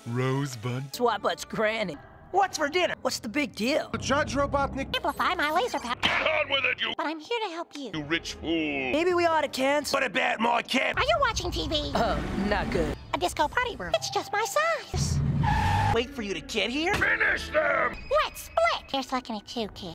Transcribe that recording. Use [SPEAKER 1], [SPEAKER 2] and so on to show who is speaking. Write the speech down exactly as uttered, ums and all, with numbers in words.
[SPEAKER 1] Rosebud.
[SPEAKER 2] Swaput's granny.
[SPEAKER 3] What's for dinner?
[SPEAKER 2] What's the big deal?
[SPEAKER 4] Judge Robotnik.
[SPEAKER 5] Amplify my laser power.
[SPEAKER 6] Get on with it, you,
[SPEAKER 5] But I'm here to help you.
[SPEAKER 6] you rich fool.
[SPEAKER 2] Maybe we ought to cancel.
[SPEAKER 3] What about my camp?
[SPEAKER 5] Are you watching T V?
[SPEAKER 2] Oh, not good.
[SPEAKER 5] A disco party room. It's just my size.
[SPEAKER 3] Wait for you to get here?
[SPEAKER 6] Finish them!
[SPEAKER 5] Let's split. Here's looking at you, kid.